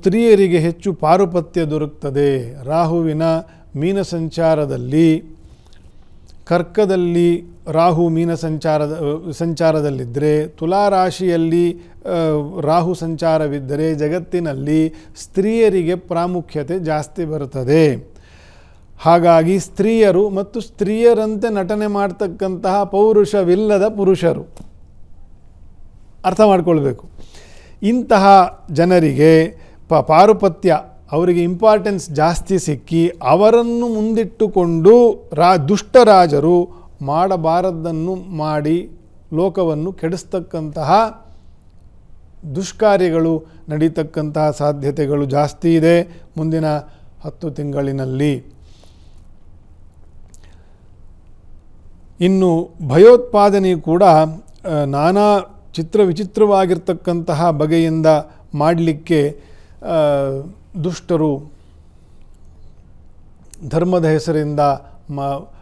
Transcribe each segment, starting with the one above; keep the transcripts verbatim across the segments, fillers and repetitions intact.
ಸ್ತ್ರೀಯರಿಗೆ ಹೆಚ್ಚು ಪಾರುಪತ್ಯ ದೊರಕ್ತದೆ. ರಾಹುವಿನ ಮೀನ ಸಂಚಾರದಲ್ಲಿ, ಕರ್ಕದಲ್ಲಿ ರಾಹು ಮೀನ ಸಂಚಾರದ ಸಂಚಾರದಲ್ಲಿದ್ದರೆ, ತುಲಾರಾಶಿಯಲ್ಲಿ ರಾಹು ಸಂಚಾರವಿದ್ದರೆ ಜಗತ್ತಿನಲ್ಲಿ ಸ್ತ್ರೀಯರಿಗೆ ಪ್ರಾಮುಖ್ಯತೆ ಜಾಸ್ತಿ ಬರುತ್ತದೆ. ಹಾಗಾಗಿ ಸ್ತ್ರೀಯರು ಮತ್ತು ಸ್ತ್ರೀಯರಂತೆ ನಟನೆ ಮಾಡ್ತಕ್ಕಂತಹ ಪೌರುಷವಿಲ್ಲದ ಪುರುಷರು ಅರ್ಥ ಮಾಡ್ಕೊಳ್ಬೇಕು. ಇಂತಹ ಜನರಿಗೆ ಪ ಪಾರುಪತ್ಯ ಅವರಿಗೆ ಇಂಪಾರ್ಟೆನ್ಸ್ ಜಾಸ್ತಿ ಸಿಕ್ಕಿ ಅವರನ್ನು ಮುಂದಿಟ್ಟುಕೊಂಡು ರಾ ದುಷ್ಟರಾಜರು ಮಾಡಬಾರದ್ದನ್ನು ಮಾಡಿ ಲೋಕವನ್ನು ಕೆಡಿಸ್ತಕ್ಕಂತಹ ದುಷ್ಕಾರ್ಯಗಳು ನಡೀತಕ್ಕಂತಹ ಸಾಧ್ಯತೆಗಳು ಜಾಸ್ತಿ ಇದೆ ಮುಂದಿನ ಹತ್ತು ತಿಂಗಳಿನಲ್ಲಿ. ಇನ್ನು ಭಯೋತ್ಪಾದನೆ ಕೂಡ ನಾನಾ ಚಿತ್ರ ವಿಚಿತ್ರವಾಗಿರ್ತಕ್ಕಂತಹ ಬಗೆಯಿಂದ ಮಾಡಲಿಕ್ಕೆ ದುಷ್ಟರು ಧರ್ಮದ ಹೆಸರಿಂದ ಮ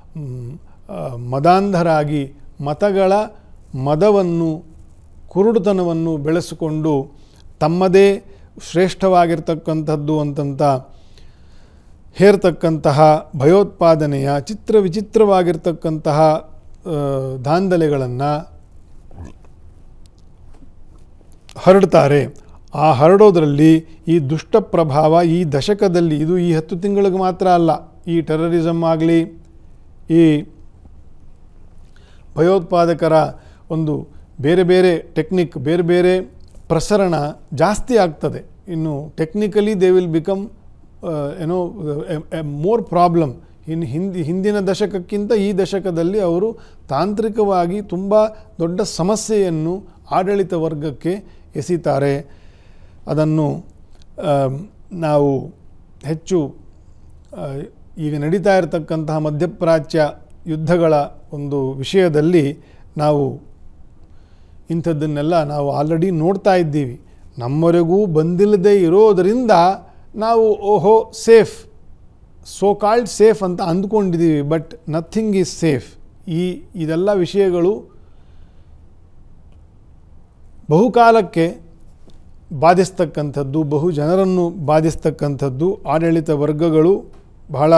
ಮದಾಂಧರಾಗಿ ಮತಗಳ ಮದವನ್ನು ಕುರುಡುತನವನ್ನು ಬೆಳೆಸಿಕೊಂಡು ತಮ್ಮದೇ ಶ್ರೇಷ್ಠವಾಗಿರ್ತಕ್ಕಂಥದ್ದು ಅಂತಂತ ಹೇರ್ತಕ್ಕಂತಹ ಭಯೋತ್ಪಾದನೆಯ ಚಿತ್ರ ವಿಚಿತ್ರವಾಗಿರ್ತಕ್ಕಂತಹ ದಾಂಧಲೆಗಳನ್ನು ಹರಡ್ತಾರೆ. ಆ ಹರಡೋದರಲ್ಲಿ ಈ ದುಷ್ಟ ಪ್ರಭಾವ ಈ ದಶಕದಲ್ಲಿ, ಇದು ಈ ಹತ್ತು ತಿಂಗಳಿಗೆ ಮಾತ್ರ ಅಲ್ಲ, ಈ ಟೆರರಿಸಮ್ ಆಗಲಿ, ಈ ಭಯೋತ್ಪಾದಕರ ಒಂದು ಬೇರೆ ಬೇರೆ ಟೆಕ್ನಿಕ್, ಬೇರೆ ಬೇರೆ ಪ್ರಸರಣ ಜಾಸ್ತಿ ಆಗ್ತದೆ. ಇನ್ನು ಟೆಕ್ನಿಕಲಿ ದೇ ವಿಲ್ ಬಿಕಮ್ ಏನೋ ಮೋರ್ ಪ್ರಾಬ್ಲಮ್. ಇನ್ನು ಹಿಂದಿ ಹಿಂದಿನ ದಶಕಕ್ಕಿಂತ ಈ ದಶಕದಲ್ಲಿ ಅವರು ತಾಂತ್ರಿಕವಾಗಿ ತುಂಬ ದೊಡ್ಡ ಸಮಸ್ಯೆಯನ್ನು ಆಡಳಿತ ವರ್ಗಕ್ಕೆ ಎಸಿತಾರೆ. ಅದನ್ನು ನಾವು ಹೆಚ್ಚು ಈಗ ನಡೀತಾ ಇರತಕ್ಕಂತಹ ಮಧ್ಯಪ್ರಾಚ್ಯ ಯುದ್ಧಗಳ ಒಂದು ವಿಷಯದಲ್ಲಿ ನಾವು ಇಂಥದ್ದನ್ನೆಲ್ಲ ನಾವು ಆಲ್ರೆಡಿ ನೋಡ್ತಾ ಇದ್ದೀವಿ. ನಮ್ಮವರೆಗೂ ಬಂದಿಲ್ಲದೆ ಇರೋದರಿಂದ ನಾವು ಓಹೋ ಸೇಫ್, ಸೋ ಕಾಲ್ಡ್ ಸೇಫ್ ಅಂತ ಅಂದ್ಕೊಂಡಿದ್ದೀವಿ. But nothing is safe. ಈ ಇದೆಲ್ಲ ವಿಷಯಗಳು ಬಹುಕಾಲಕ್ಕೆ ಬಾಧಿಸ್ತಕ್ಕಂಥದ್ದು, ಬಹು ಜನರನ್ನು ಬಾಧಿಸ್ತಕ್ಕಂಥದ್ದು. ಆಡಳಿತ ವರ್ಗಗಳು ಬಹಳ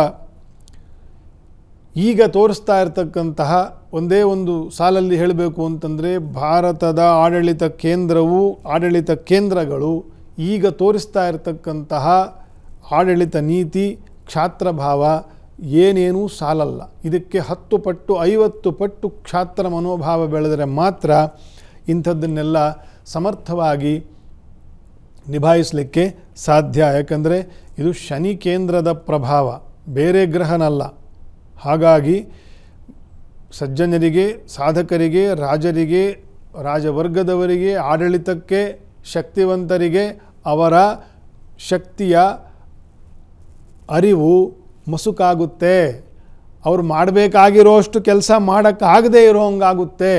ಈಗ ತೋರಿಸ್ತಾ ಇರತಕ್ಕಂತಹ ಒಂದೇ ಒಂದು ಸಾಲಲ್ಲಿ ಹೇಳಬೇಕು ಅಂತಂದರೆ, ಭಾರತದ ಆಡಳಿತ ಕೇಂದ್ರವು ಆಡಳಿತ ಕೇಂದ್ರಗಳು ಈಗ ತೋರಿಸ್ತಾ ಇರತಕ್ಕಂತಹ ಆಡಳಿತ ನೀತಿ, ಕ್ಷಾತ್ರಭಾವ ಏನೇನೂ ಸಾಲಲ್ಲ. ಇದಕ್ಕೆ ಹತ್ತು ಪಟ್ಟು ಐವತ್ತು ಪಟ್ಟು ಕ್ಷಾತ್ರ ಮನೋಭಾವ ಬೆಳೆದರೆ ಮಾತ್ರ ಇಂಥದ್ದನ್ನೆಲ್ಲ ಸಮರ್ಥವಾಗಿ ನಿಭಾಯಿಸಲಿಕ್ಕೆ ಸಾಧ್ಯ. ಯಾಕಂದರೆ ಇದು ಶನಿ ಕೇಂದ್ರದ ಪ್ರಭಾವ, ಬೇರೆ ಗ್ರಹನಲ್ಲ. ಹಾಗಾಗಿ ಸಜ್ಜನರಿಗೆ, ಸಾಧಕರಿಗೆ, ರಾಜರಿಗೆ, ರಾಜವರ್ಗದವರಿಗೆ, ಆಡಳಿತಕ್ಕೆ ಶಕ್ತಿವಂತರಿಗೆ ಅವರ ಶಕ್ತಿಯ ಅರಿವು ಮಸುಕಾಗುತ್ತೆ. ಅವರು ಮಾಡಬೇಕಾಗಿರೋಷ್ಟು ಕೆಲಸ ಮಾಡೋಕ್ಕಾಗದೇ ಇರೋ ಹಂಗಾಗುತ್ತೆ.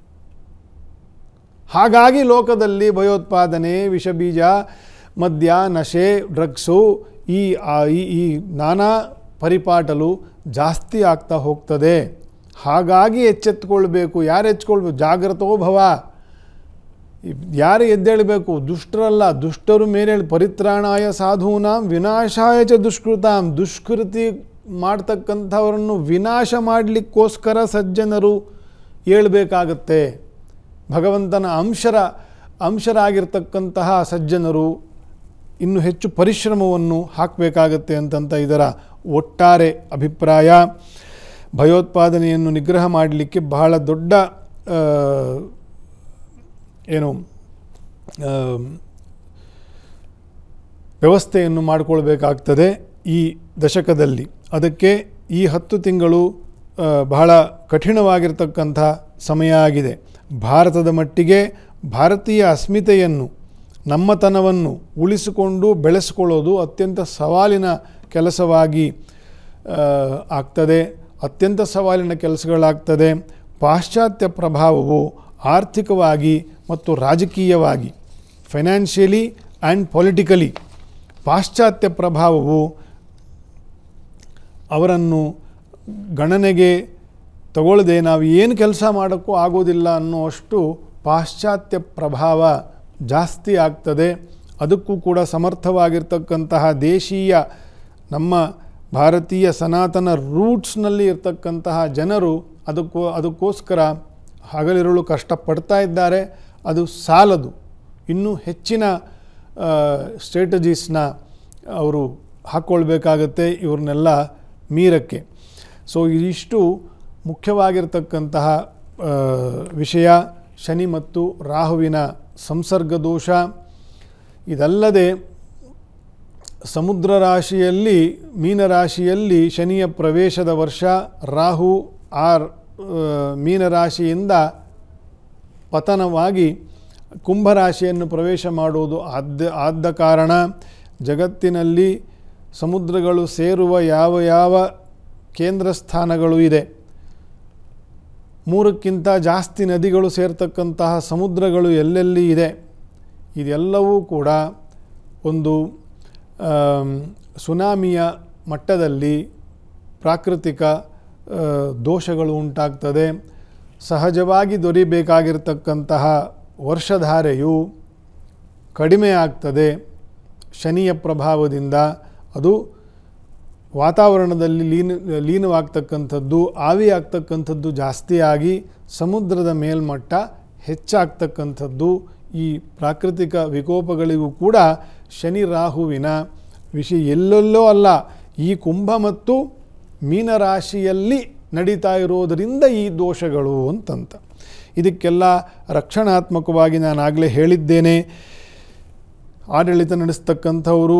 ಹಾಗಾಗಿ ಲೋಕದಲ್ಲಿ ಭಯೋತ್ಪಾದನೆ, ವಿಷಬೀಜ, ಮದ್ಯ, ನಶೆ, ಡ್ರಗ್ಸು, ಈ ಈ ನಾನಾ ಪರಿಪಾಟಲು ಜಾಸ್ತಿ ಆಗ್ತಾ ಹೋಗ್ತದೆ. ಹಾಗಾಗಿ ಎಚ್ಚೆತ್ತುಕೊಳ್ಬೇಕು. ಯಾರು ಎಚ್ಚೆತ್ಕೊಳ್ಬೇಕು? ಜಾಗ್ರತೋ ಭವ. ಯಾರು ಎದ್ದೇಳಬೇಕು? ದುಷ್ಟರಲ್ಲ. ದುಷ್ಟರು ಮೇಲೇಳಿ ಪರಿತ್ರಾಣಾಯ ಸಾಧೂನಾಂ ವಿನಾಶಾಯ ಚ ದುಷ್ಕೃತಾಂ. ದುಷ್ಕೃತಿ ಮಾಡ್ತಕ್ಕಂಥವರನ್ನು ವಿನಾಶ ಮಾಡಲಿಕ್ಕೋಸ್ಕರ ಸಜ್ಜನರು ಏಳಬೇಕಾಗತ್ತೆ. ಭಗವಂತನ ಅಂಶರ ಅಂಶರಾಗಿರ್ತಕ್ಕಂತಹ ಸಜ್ಜನರು ಇನ್ನೂ ಹೆಚ್ಚು ಪರಿಶ್ರಮವನ್ನು ಹಾಕಬೇಕಾಗತ್ತೆ ಅಂತಂತ ಇದರ ಒಟ್ಟಾರೆ ಅಭಿಪ್ರಾಯ. ಭಯೋತ್ಪಾದನೆಯನ್ನು ನಿಗ್ರಹ ಮಾಡಲಿಕ್ಕೆ ಬಹಳ ದೊಡ್ಡ ಏನು ವ್ಯವಸ್ಥೆಯನ್ನು ಮಾಡಿಕೊಳ್ಬೇಕಾಗ್ತದೆ ಈ ದಶಕದಲ್ಲಿ. ಅದಕ್ಕೆ ಈ ಹತ್ತು ತಿಂಗಳು ಬಹಳ ಕಠಿಣವಾಗಿರ್ತಕ್ಕಂಥ ಸಮಯ ಆಗಿದೆ. ಭಾರತದ ಮಟ್ಟಿಗೆ ಭಾರತೀಯ ಅಸ್ಮಿತೆಯನ್ನು, ನಮ್ಮತನವನ್ನು ಉಳಿಸಿಕೊಂಡು ಬೆಳೆಸಿಕೊಳ್ಳೋದು ಅತ್ಯಂತ ಸವಾಲಿನ ಕೆಲಸವಾಗಿ ಆಗ್ತದೆ. ಅತ್ಯಂತ ಸವಾಲಿನ ಕೆಲಸಗಳಾಗ್ತದೆ. ಪಾಶ್ಚಾತ್ಯ ಪ್ರಭಾವವು ಆರ್ಥಿಕವಾಗಿ ಮತ್ತು ರಾಜಕೀಯವಾಗಿ, ಫೈನಾನ್ಷಿಯಲಿ ಆ್ಯಂಡ್ ಪೊಲಿಟಿಕಲಿ ಪಾಶ್ಚಾತ್ಯ ಪ್ರಭಾವವು ಅವರನ್ನು ಗಣನೆಗೆ ತಗೊಳ್ಳದೆ ನಾವು ಏನು ಕೆಲಸ ಮಾಡೋಕ್ಕೂ ಆಗೋದಿಲ್ಲ ಅನ್ನೋಷ್ಟು ಪಾಶ್ಚಾತ್ಯ ಪ್ರಭಾವ ಜಾಸ್ತಿ ಆಗ್ತದೆ. ಅದಕ್ಕೂ ಕೂಡ ಸಮರ್ಥವಾಗಿರ್ತಕ್ಕಂತಹ ದೇಶೀಯ ನಮ್ಮ ಭಾರತೀಯ ಸನಾತನ ರೂಟ್ಸ್ನಲ್ಲಿ ಇರ್ತಕ್ಕಂತಹ ಜನರು ಅದಕ್ಕೂ ಅದಕ್ಕೋಸ್ಕರ ಹಗಲಿರುಳು ಕಷ್ಟಪಡ್ತಾ ಇದ್ದಾರೆ. ಅದು ಸಾಲದು, ಇನ್ನೂ ಹೆಚ್ಚಿನ ಸ್ಟ್ರೇಟಜೀಸ್ನ ಅವರು ಹಾಕ್ಕೊಳ್ಬೇಕಾಗತ್ತೆ ಇವ್ರನ್ನೆಲ್ಲ ಮೀರಕ್ಕೆ. ಸೊ ಇದಿಷ್ಟು ಮುಖ್ಯವಾಗಿರ್ತಕ್ಕಂತಹ ವಿಷಯ ಶನಿ ಮತ್ತು ರಾಹುವಿನ ಸಂಸರ್ಗ ದೋಷ. ಇದಲ್ಲದೆ ಸಮುದ್ರ ರಾಶಿಯಲ್ಲಿ ಮೀನರಾಶಿಯಲ್ಲಿ ಶನಿಯ ಪ್ರವೇಶದ ವರ್ಷ, ರಾಹು ಆರ್ ಮೀನರಾಶಿಯಿಂದ ಪತನವಾಗಿ ಕುಂಭರಾಶಿಯನ್ನು ಪ್ರವೇಶ ಮಾಡುವುದು ಆದ ಆದ ಕಾರಣ ಜಗತ್ತಿನಲ್ಲಿ ಸಮುದ್ರಗಳು ಸೇರುವ ಯಾವ ಯಾವ ಕೇಂದ್ರ ಸ್ಥಾನಗಳು ಇದೆ, ಮೂರಕ್ಕಿಂತ ಜಾಸ್ತಿ ನದಿಗಳು ಸೇರ್ತಕ್ಕಂತಹ ಸಮುದ್ರಗಳು ಎಲ್ಲೆಲ್ಲಿ ಇದೆ, ಇದೆಲ್ಲವೂ ಕೂಡ ಒಂದು ಸುನಾಮಿಯ ಮಟ್ಟದಲ್ಲಿ ಪ್ರಾಕೃತಿಕ ದೋಷಗಳು ಉಂಟಾಗ್ತದೆ. ಸಹಜವಾಗಿ ದೊರೆಯಬೇಕಾಗಿರ್ತಕ್ಕಂತಹ ವರ್ಷಧಾರೆಯು ಕಡಿಮೆ ಆಗ್ತದೆ ಶನಿಯ ಪ್ರಭಾವದಿಂದ. ಅದು ವಾತಾವರಣದಲ್ಲಿ ಲೀನ ಲೀನವಾಗ್ತಕ್ಕಂಥದ್ದು, ಆವಿಯಾಗ್ತಕ್ಕಂಥದ್ದು ಜಾಸ್ತಿಯಾಗಿ ಸಮುದ್ರದ ಮೇಲ್ಮಟ್ಟ ಹೆಚ್ಚಾಗ್ತಕ್ಕಂಥದ್ದು. ಈ ಪ್ರಾಕೃತಿಕ ವಿಕೋಪಗಳಿಗೂ ಕೂಡ ಶನಿ ರಾಹುವಿನ ವಿಷಯ ಎಲ್ಲೆಲ್ಲೋ ಅಲ್ಲ, ಈ ಕುಂಭ ಮತ್ತು ಮೀನರಾಶಿಯಲ್ಲಿ ನಡೀತಾ ಇರೋದರಿಂದ ಈ ದೋಷಗಳು ಅಂತಂತ. ಇದಕ್ಕೆಲ್ಲ ರಕ್ಷಣಾತ್ಮಕವಾಗಿ ನಾನು ಆಗಲೇ ಹೇಳಿದ್ದೇನೆ. ಆಡಳಿತ ನಡೆಸ್ತಕ್ಕಂಥವರು,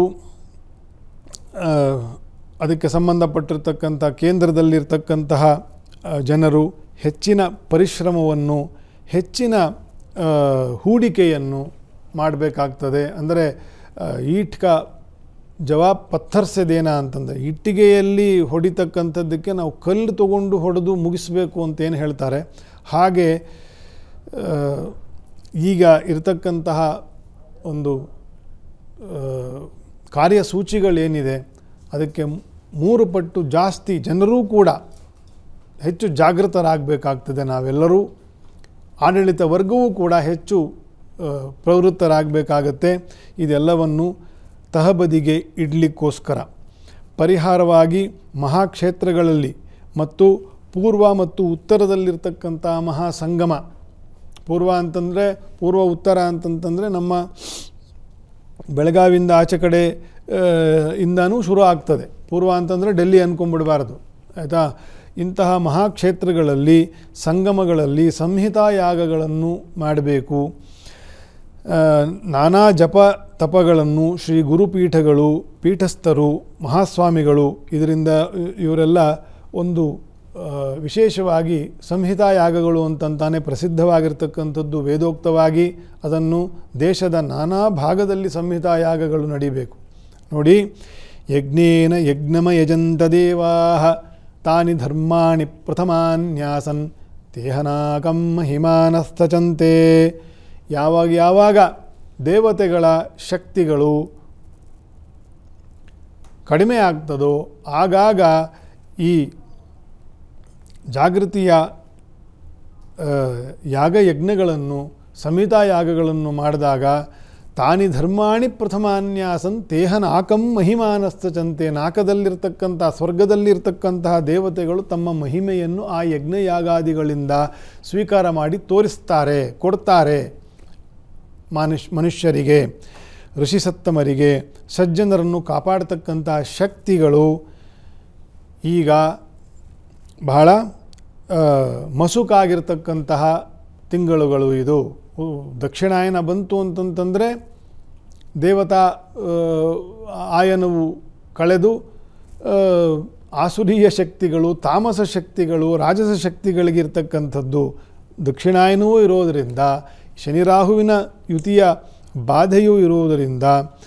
ಅದಕ್ಕೆ ಸಂಬಂಧಪಟ್ಟಿರ್ತಕ್ಕಂಥ ಕೇಂದ್ರದಲ್ಲಿರ್ತಕ್ಕಂತಹ ಜನರು ಹೆಚ್ಚಿನ ಪರಿಶ್ರಮವನ್ನು, ಹೆಚ್ಚಿನ ಹೂಡಿಕೆಯನ್ನು ಮಾಡಬೇಕಾಗ್ತದೆ. ಅಂದರೆ ಈಟ್ ಕಾ ಜವಾಬ್ ಪತ್ಥರ್ ಸೆ ದೇನಾ ಅಂತಂದರೆ, ಇಟ್ಟಿಗೆಯಲ್ಲಿ ಹೊಡಿತಕ್ಕಂಥದ್ದಕ್ಕೆ ನಾವು ಕಲ್ಲು ತಗೊಂಡು ಹೊಡೆದು ಮುಗಿಸಬೇಕು ಅಂತೇನು ಹೇಳ್ತಾರೆ, ಹಾಗೆ ಈಗ ಇರತಕ್ಕಂತಹ ಒಂದು ಕಾರ್ಯಸೂಚಿಗಳೇನಿದೆ ಅದಕ್ಕೆ ಮೂರು ಪಟ್ಟು ಜಾಸ್ತಿ ಜನರೂ ಕೂಡ ಹೆಚ್ಚು ಜಾಗೃತರಾಗಬೇಕಾಗ್ತದೆ. ನಾವೆಲ್ಲರೂ, ಆಡಳಿತ ವರ್ಗವೂ ಕೂಡ ಹೆಚ್ಚು ಪ್ರವೃತ್ತರಾಗಬೇಕಾಗತ್ತೆ. ಇದೆಲ್ಲವನ್ನು ತಹಬದಿಗೆ ಇಡಲಿಕ್ಕೋಸ್ಕರ ಪರಿಹಾರವಾಗಿ ಮಹಾಕ್ಷೇತ್ರಗಳಲ್ಲಿ ಮತ್ತು ಪೂರ್ವ ಮತ್ತು ಉತ್ತರದಲ್ಲಿರ್ತಕ್ಕಂಥ ಮಹಾಸಂಗಮ, ಪೂರ್ವ ಅಂತಂದರೆ ಪೂರ್ವ ಉತ್ತರ ಅಂತಂತಂದರೆ ನಮ್ಮ ಬೆಳಗಾವಿಯಿಂದ ಆಚೆ ಕಡೆ ಇಂದನೂ ಶುರು ಆಗ್ತದೆ. ಪೂರ್ವ ಅಂತಂದರೆ ಡೆಲ್ಲಿ ಅಂದ್ಕೊಂಡ್ಬಿಡಬಾರ್ದು, ಆಯಿತಾ. ಇಂತಹ ಮಹಾಕ್ಷೇತ್ರಗಳಲ್ಲಿ ಸಂಗಮಗಳಲ್ಲಿ ಸಂಹಿತಾ ಯಾಗಗಳನ್ನು ಮಾಡಬೇಕು. ನಾನಾ ಜಪ ತಪಗಳನ್ನು ಶ್ರೀ ಗುರುಪೀಠಗಳು, ಪೀಠಸ್ಥರು, ಮಹಾಸ್ವಾಮಿಗಳು, ಇದರಿಂದ ಇವರೆಲ್ಲ ಒಂದು ವಿಶೇಷವಾಗಿ ಸಂಹಿತಾ ಯಾಗಗಳು ಅಂತಂತಾನೆ ಪ್ರಸಿದ್ಧವಾಗಿರ್ತಕ್ಕಂಥದ್ದು ವೇದೋಕ್ತವಾಗಿ. ಅದನ್ನು ದೇಶದ ನಾನಾ ಭಾಗದಲ್ಲಿ ಸಂಹಿತಾ ಯಾಗಗಳು ನಡೀಬೇಕು. ನೋಡಿ, ಯಜ್ಞೇನ ಯಜ್ಞಮ ಯಜಂತ ದೇವಾಃ ತಾನಿ ಧರ್ಮಾಣಿ ಪ್ರಥಮಾನ್ಯಾಸನ್ ತೇಹನಾಕಂ ಹಿಮಾನಸ್ತಚಂತೆ. ಯಾವಾಗ ಯಾವಾಗ ದೇವತೆಗಳ ಶಕ್ತಿಗಳು ಕಡಿಮೆ ಆಗ್ತದೋ ಆಗಾಗ ಈ ಜಾಗೃತಿಯ ಯಾಗಯಜ್ಞಗಳನ್ನು, ಸಂಹಿತಾ ಯಾಗಗಳನ್ನು ಮಾಡಿದಾಗ ತಾನಿ ಧರ್ಮಾಣಿ ಪ್ರಥಮಾನ್ಯಾಸನ್ ತೇಹ ನಾಕಂ ಮಹಿಮಾನಸ್ತಚಂತೆ. ನಾಕದಲ್ಲಿರ್ತಕ್ಕಂಥ ಸ್ವರ್ಗದಲ್ಲಿರ್ತಕ್ಕಂತಹ ದೇವತೆಗಳು ತಮ್ಮ ಮಹಿಮೆಯನ್ನು ಆ ಯಜ್ಞಯಾಗಾದಿಗಳಿಂದ ಸ್ವೀಕಾರ ಮಾಡಿ ತೋರಿಸ್ತಾರೆ, ಕೊಡ್ತಾರೆ. ಮನುಷ್ಯ ಮನುಷ್ಯರಿಗೆ, ಋಷಿಸತ್ತಮರಿಗೆ, ಸಜ್ಜನರನ್ನು ಕಾಪಾಡತಕ್ಕಂತಹ ಶಕ್ತಿಗಳು ಈಗ ಬಹಳ ಮಸುಕಾಗಿರ್ತಕ್ಕಂತಹ ತಿಂಗಳುಗಳು. ಇದು ದಕ್ಷಿಣಾಯನ ಬಂತು ಅಂತಂತಂದರೆ ದೇವತಾ ಆಯನವು ಕಳೆದು ಆಸುರೀಯ ಶಕ್ತಿಗಳು, ತಾಮಸ ಶಕ್ತಿಗಳು, ರಾಜಸ ಶಕ್ತಿಗಳಿಗಿರ್ತಕ್ಕಂಥದ್ದು ದಕ್ಷಿಣಾಯನವೂ ಇರೋದರಿಂದ, ಶನಿರಾಹುವಿನ ಯುತಿಯ ಬಾಧೆಯೂ ಇರುವುದರಿಂದ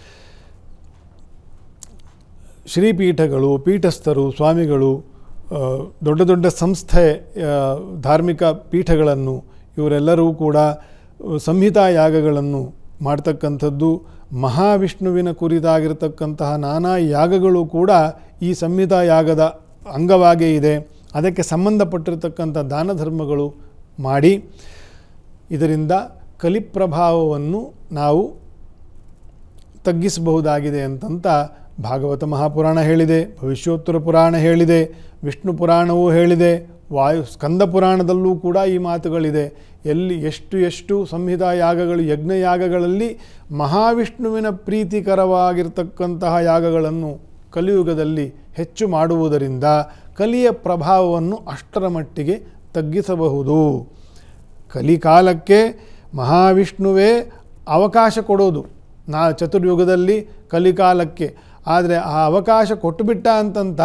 ಶ್ರೀಪೀಠಗಳು, ಪೀಠಸ್ಥರು, ಸ್ವಾಮಿಗಳು, ದೊಡ್ಡ ದೊಡ್ಡ ಸಂಸ್ಥೆ, ಧಾರ್ಮಿಕ ಪೀಠಗಳನ್ನು ಇವರೆಲ್ಲರೂ ಕೂಡ ಸಂಹಿತಾ ಯಾಗಗಳನ್ನು ಮಾಡ್ತಕ್ಕಂಥದ್ದು. ಮಹಾವಿಷ್ಣುವಿನ ಕುರಿತಾಗಿರ್ತಕ್ಕಂತಹ ನಾನಾ ಯಾಗಗಳು ಕೂಡ ಈ ಸಂಹಿತಾ ಯಾಗದ ಅಂಗವಾಗೇ ಇದೆ. ಅದಕ್ಕೆ ಸಂಬಂಧಪಟ್ಟಿರ್ತಕ್ಕಂಥ ದಾನ ಧರ್ಮಗಳು ಮಾಡಿ ಇದರಿಂದ ಕಲಿಪ್ರಭಾವವನ್ನು ನಾವು ತಗ್ಗಿಸಬಹುದಾಗಿದೆ ಅಂತಂತ ಭಾಗವತ ಮಹಾಪುರಾಣ ಹೇಳಿದೆ, ಭವಿಷ್ಯೋತ್ತರ ಪುರಾಣ ಹೇಳಿದೆ, ವಿಷ್ಣು ಪುರಾಣವೂ ಹೇಳಿದೆ, ವಾಯು ಸ್ಕಂದ ಪುರಾಣದಲ್ಲೂ ಕೂಡ ಈ ಮಾತುಗಳಿದೆ. ಎಲ್ಲಿ ಎಷ್ಟು ಎಷ್ಟು ಸಂಹಿತಾ ಯಾಗಗಳು, ಯಜ್ಞಯಾಗಗಳಲ್ಲಿ ಮಹಾವಿಷ್ಣುವಿನ ಪ್ರೀತಿಕರವಾಗಿರ್ತಕ್ಕಂತಹ ಯಾಗಗಳನ್ನು ಕಲಿಯುಗದಲ್ಲಿ ಹೆಚ್ಚು ಮಾಡುವುದರಿಂದ ಕಲಿಯ ಪ್ರಭಾವವನ್ನು ಅಷ್ಟರ ಮಟ್ಟಿಗೆ ತಗ್ಗಿಸಬಹುದು. ಕಲಿಕಾಲಕ್ಕೆ ಮಹಾವಿಷ್ಣುವೇ ಅವಕಾಶ ಕೊಡೋದು ನಾ ಚತುರ್ಯುಗದಲ್ಲಿ ಕಲಿಕಾಲಕ್ಕೆ. ಆದರೆ ಆ ಅವಕಾಶ ಕೊಟ್ಟುಬಿಟ್ಟ ಅಂತಂತ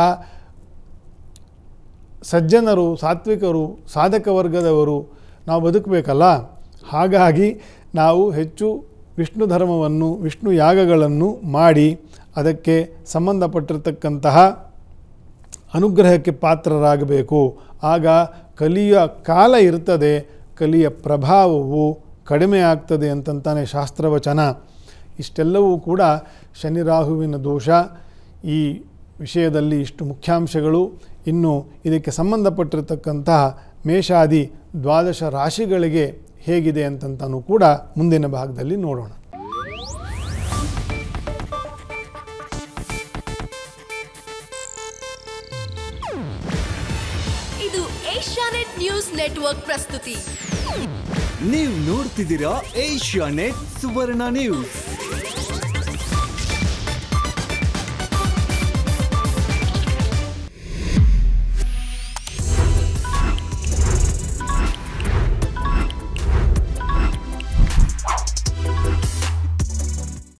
ಸಜ್ಜನರು, ಸಾತ್ವಿಕರು, ಸಾಧಕ ವರ್ಗದವರು ನಾವು ಬದುಕಬೇಕಲ್ಲ. ಹಾಗಾಗಿ ನಾವು ಹೆಚ್ಚು ವಿಷ್ಣು ಧರ್ಮವನ್ನು, ವಿಷ್ಣು ಯಾಗಗಳನ್ನು ಮಾಡಿ ಅದಕ್ಕೆ ಸಂಬಂಧಪಟ್ಟಿರತಕ್ಕಂತಹ ಅನುಗ್ರಹಕ್ಕೆ ಪಾತ್ರರಾಗಬೇಕು. ಆಗ ಕಲಿಯ ಕಾಲ ಇರ್ತದೆ, ಕಲಿಯ ಪ್ರಭಾವವು ಕಡಿಮೆ ಆಗ್ತದೆ ಅಂತಂತಾನೆ ಶಾಸ್ತ್ರವಚನ. ಇಷ್ಟೆಲ್ಲವೂ ಕೂಡ ಶನಿ ರಾಹುವಿನ ದೋಷ. ಈ ವಿಷಯದಲ್ಲಿ ಇಷ್ಟು ಮುಖ್ಯಾಂಶಗಳು. ಇನ್ನು ಇದಕ್ಕೆ ಸಂಬಂಧಪಟ್ಟಿರತಕ್ಕಂತಹ ಮೇಷಾದಿ ದ್ವಾದಶ ರಾಶಿಗಳಿಗೆ ಹೇಗಿದೆ ಅಂತಂತನೂ ಕೂಡ ಮುಂದಿನ ಭಾಗದಲ್ಲಿ ನೋಡೋಣ. ಇದು ಏಷ್ಯಾನೆಟ್ ನ್ಯೂಸ್ ನೆಟ್ವರ್ಕ್ ಪ್ರಸ್ತುತಿ. ನೀವು ನೋಡ್ತಿದ್ದೀರಾ ಏಷ್ಯಾನೆಟ್ ಸುವರ್ಣ ನ್ಯೂಸ್.